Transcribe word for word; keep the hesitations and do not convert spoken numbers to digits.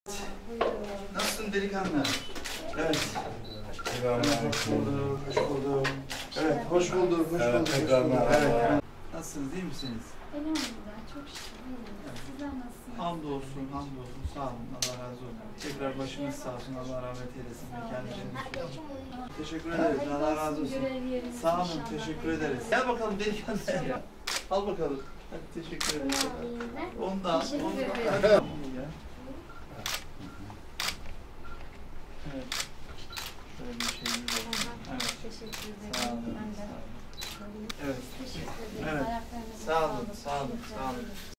Nasılsın delikanlı? Evet. Hoş bulduk, hoş bulduk. Evet, hoş bulduk, hoş bulduk. Hoş bulduk. Evet. Nasılsınız, iyi misiniz? Elhamdülillah, çok şükür. Evet. Sizler nasılsınız? Hamdolsun, hamdolsun. Sağ olun, Allah razı olsun. Tekrar başınız sağ olsun, Allah rahmet eylesin. Mekanı cennet olsun. Teşekkür ederiz, Allah razı olsun. Sağ olun, teşekkür ederiz. Gel bakalım delikanlı ya. Al bakalım. Hadi teşekkür ederiz. Ondan, ondan. Evet. Şöyle bir şeyimiz olsun. Evet. Teşekkür ederim. Sağ olun. Ben de. Evet. Teşekkür ederim. Evet. Ayaklarınıza Sağ olun, sağlık. sağ olun, sağ olun.